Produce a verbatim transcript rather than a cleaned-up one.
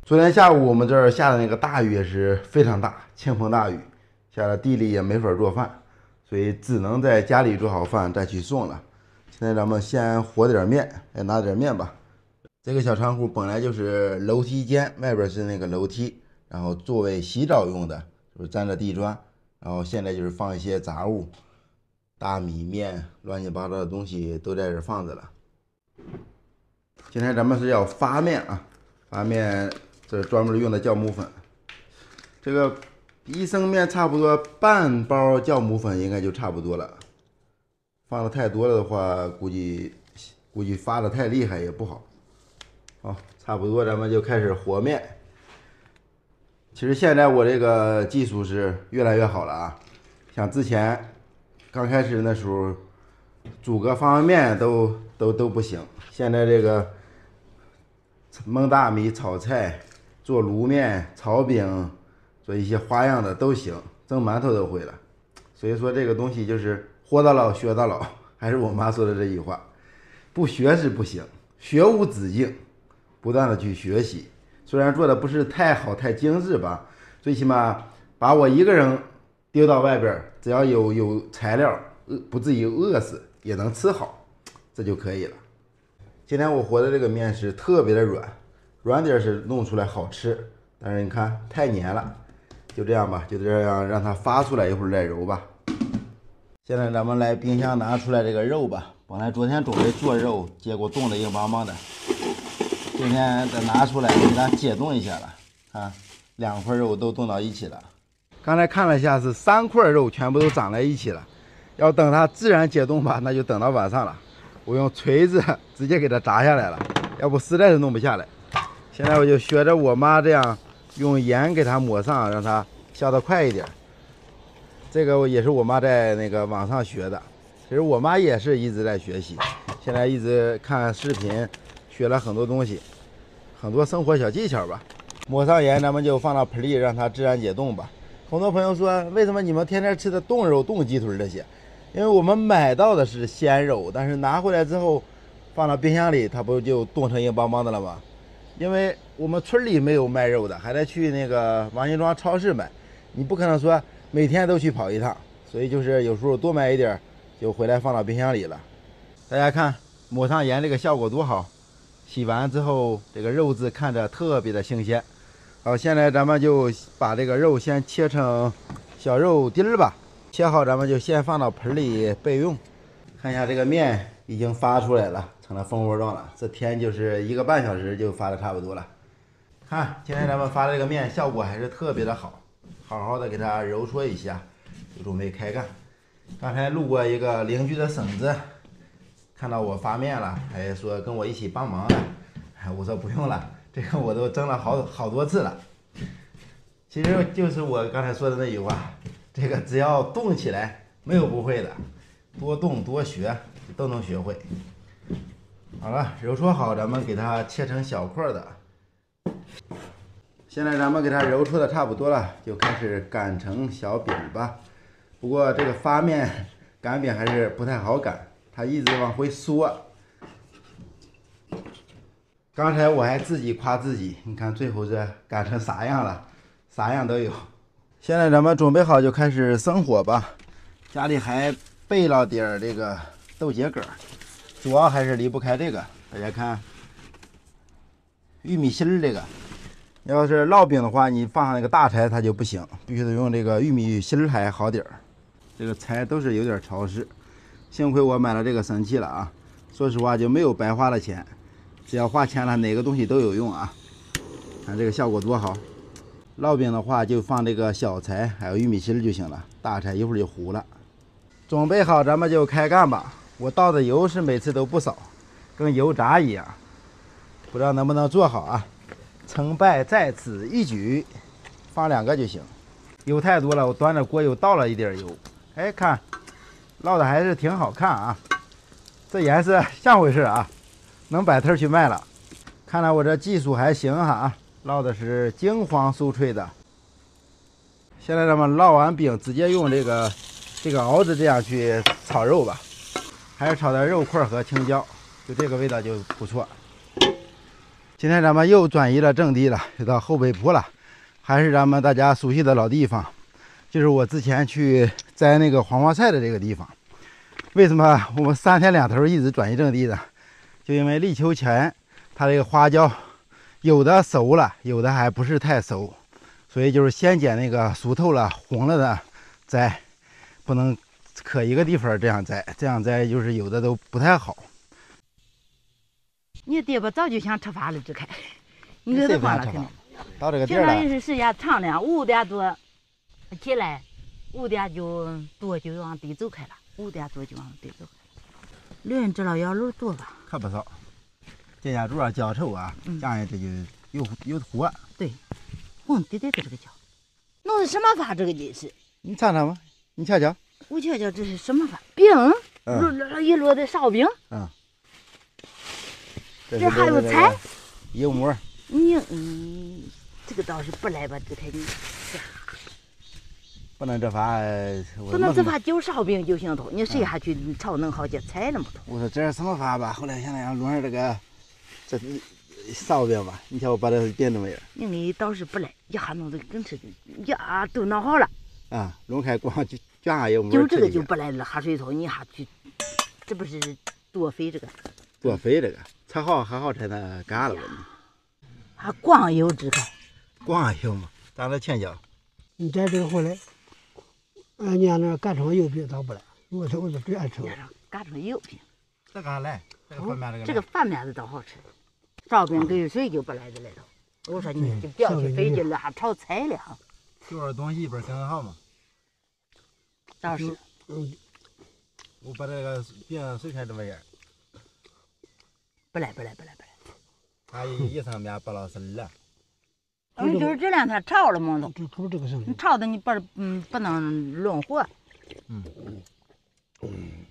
昨天下午我们这儿下的那个大雨也是非常大，倾盆大雨，下了地里也没法做饭，所以只能在家里做好饭再去送了。现在咱们先和点面，来拿点面吧。这个小仓库本来就是楼梯间，外边是那个楼梯，然后作为洗澡用的，就是沾着地砖。然后现在就是放一些杂物，大米面，乱七八糟的东西都在这放着了。今天咱们是要发面啊，发面这是专门用的酵母粉。这个一升面差不多半包酵母粉应该就差不多了。放的太多了的话，估计估计发的太厉害也不好。好，差不多咱们就开始和面。其实现在我这个技术是越来越好了啊，像之前刚开始那时候煮个方便面都都都不行，现在这个焖大米、炒菜、做卤面、炒饼、做一些花样的都行，蒸馒头都会了。所以说这个东西就是活到老学到老，还是我妈说的这句话，不学是不行，学无止境，不断的去学习。虽然做的不是太好太精致吧，最起码把我一个人丢到外边，只要有有材料，不至于饿死，也能吃好，这就可以了。今天我和的这个面是特别的软，软点是弄出来好吃，但是你看太黏了，就这样吧，就这样让它发出来，一会儿再揉吧。现在咱们来冰箱拿出来这个肉吧，本来昨天准备做肉，结果冻得硬邦邦的。今天再拿出来给它解冻一下了，啊，两块肉都冻到一起了。刚才看了一下，是三块肉全部都长在一起了。要等它自然解冻吧，那就等到晚上了。我用锤子直接给它砸下来了，要不实在是弄不下来。现在我就学着我妈这样，用盐给它抹上，让它消得快一点。这个也是我妈在那个网上学的。其实我妈也是一直在学习，现在一直看视频。学了很多东西，很多生活小技巧吧。抹上盐，咱们就放到盆里，让它自然解冻吧。很多朋友说，为什么你们天天吃的冻肉、冻鸡腿这些？因为我们买到的是鲜肉，但是拿回来之后，放到冰箱里，它不就冻成硬邦邦的了吗？因为我们村里没有卖肉的，还得去那个王辛庄超市买，你不可能说每天都去跑一趟，所以就是有时候多买一点，就回来放到冰箱里了。大家看，抹上盐这个效果多好！洗完之后，这个肉质看着特别的新鲜。好，现在咱们就把这个肉先切成小肉丁儿吧。切好，咱们就先放到盆里备用。看一下这个面已经发出来了，成了蜂窝状了。这天就是一个半小时就发的差不多了。看，今天咱们发的这个面效果还是特别的好，好好的给它揉搓一下，就准备开干。刚才路过一个邻居的婶子。看到我发面了，还说跟我一起帮忙了，哎，我说不用了，这个我都蒸了好好多次了。其实就是我刚才说的那句话，这个只要动起来，没有不会的，多动多学都能学会。好了，揉搓好，咱们给它切成小块的。现在咱们给它揉搓的差不多了，就开始擀成小饼吧。不过这个发面擀饼还是不太好擀。它一直往回缩，刚才我还自己夸自己，你看最后这擀成啥样了，啥样都有。现在咱们准备好就开始生火吧。家里还备了点这个豆秸秆，主要还是离不开这个。大家看，玉米芯儿这个，要是烙饼的话，你放上那个大柴它就不行，必须得用这个玉米芯儿还好点儿。这个柴都是有点潮湿。幸亏我买了这个神器了啊！说实话就没有白花的钱，只要花钱了，哪个东西都有用啊！看这个效果多好！烙饼的话就放这个小柴，还有玉米芯就行了，大柴一会儿就糊了。准备好，咱们就开干吧。我倒的油是每次都不少，跟油炸一样，不知道能不能做好啊？成败在此一举，放两个就行。油太多了，我端着锅又倒了一点油。哎，看。烙的还是挺好看啊，这颜色像回事啊，能摆摊去卖了。看来我这技术还行哈，烙的是金黄酥脆的。现在咱们烙完饼，直接用这个这个熬子这样去炒肉吧，还是炒的肉块和青椒，就这个味道就不错。 今天咱们又转移了阵地了，又到后北坡了，还是咱们大家熟悉的老地方，就是我之前去摘那个黄花菜的这个地方。为什么我们三天两头一直转移阵地呢？就因为立秋前它这个花椒有的熟了，有的还不是太熟，所以就是先捡那个熟透了、红了的摘，不能可一个地方这样摘，这样摘就是有的都不太好。 你爹吧早就想吃饭了，志凯，你给他放了肯定。 到这个地平儿了， 常也是时间长了，五点多起来，五点就多就往地走开了，五点多就往地走开了。人知道要路多吧？ 可不少。这家主要浇稠啊，这样这就有有活。 对，红滴滴的这个椒，弄的什么法？这个真是。 你尝尝吧，你瞧瞧。 我瞧瞧这是什么法？饼，摞一摞的烧饼。 嗯。 这还有菜。 油馍。 你嗯，这个倒是不赖吧？这开你。 不能这法， 不能这法就烧饼就行头，你谁还去炒弄好些菜那么多？ 我说这是什么法吧？后来想想弄上这个，这烧饼吧，你瞧我把这变成没有？ 你倒是不赖，一下弄得跟吃呀都弄好了。 啊，弄开光就卷下油馍。 就这个就不赖了，哈水头你还去，这不是多肥这个？ 多肥这个，炒好还好才能干了吧你？ 还光油支开？ 光油嘛，咱这青椒。 你摘这个回来。俺家那干成油饼倒不来，我这我就最爱吃。 干成油饼， 这个还来，这个饭面这个。 这个饭面子倒好吃，烧饼跟水就不来的来头。我说你就不要去费劲了，还炒菜了哈。 就是东西一边更好嘛。 倒是。 嗯。 我把这个饼碎开这么样。 不来不来不来不来。 它一层面不老实了。 你就是这两天炒了嘛都， 这可不这个声音。 你炒的你不嗯不能弄火。 嗯。嗯。